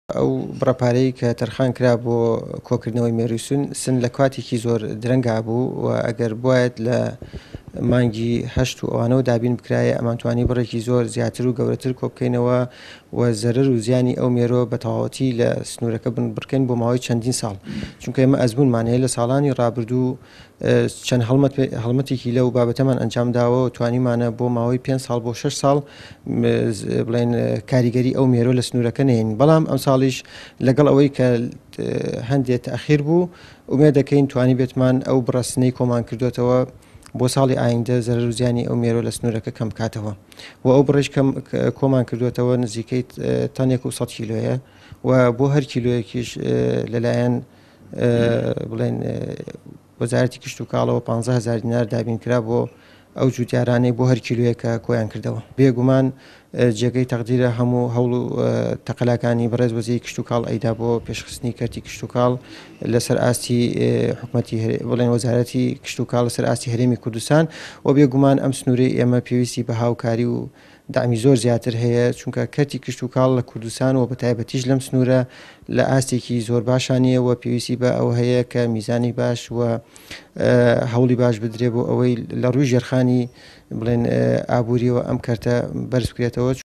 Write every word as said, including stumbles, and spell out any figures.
ئەو بڕەپارەی کە تەرخان کرا بۆ کۆکردنەوەی مێرووسون سن لە کاتێکی زۆر درەنگا بوو و ئەگەر بواێت لە مانگی هەشت و ئەوانەوە دابین بکرایە ئەمانتوانی بڕێکی زۆر زیاتر و گەورەتر کۆ بکەینەوە و زەرەر و زیانی ئەو مێرۆ بە تەواوەتی لە سنوورەکە بن بڕکەین بۆ ماوەی چەندین ساڵ، چونکە ئێمە ئەزموونمانەیە لە ساڵانی ڕابردوو چەند هەڵمەتێکی لەو بابەتەمان ئەنجامداوە و توانیمانە بۆ ماوەی پێنج ساڵ بۆ شەش ساڵ بڵێن کاریگەری ئەو مێرۆ لە سنوورەکە نێن. بەڵام ئەم ساڵیش لەگەڵ ئەوەی کە هەندێک تەخیر بوو ئومێد دەکەین توانی بێتمان ئەو بڕاستنەی کۆمان کردوێتەوە بۆ ساڵی ئایندە زەرەر و زیانی ئەو مێرۆ لە سنوورەکە کەم بکاتەوە و ئەو بڕێژ کۆمان کردوێتەوە نزیکەی تەنێک و سەد کیلۆیە و بۆ هەر کیلۆیەکیش لەلایەن بڵێن وەزارەتی کشت و کاڵەوە پانزە هەزار دینار دابین کرا بۆ ئەو جوتیارانەی بۆ هەر کیلویەکە کۆیان کردەوە. بێگومان جێگەی تەقدیرە هەموو هەوڵ و تەقەلاکانی بەڕێز وەزیری کشت و کاڵ ئەیدا بۆ پێشخستنی کەرتی کشت و کاڵ لەسەر ئاستی حکوومەتی بڵێن وەزارەتی کشت و کاڵ لەسەر ئاستی هەرێمی کوردستان و بێگومان ئەم سنوورەی ئێمە پێویستی بە هاوکاری و دامی زۆر زیاتر هەیە، چونکە کەرتی کشت و کاڵ لە کوردستان و بەتایبەتیش لەم سنوورە لە ئاستێکی زۆر باشانیە و پێویستی بە ئەو هەیە کە میزانی باش و هەوڵی باش بدرێ بۆ ئەوەی لە ڕووی ژێرخانی بڵێن ئابووریەوە ئەم کەرتە بەرز بکرێتەوە.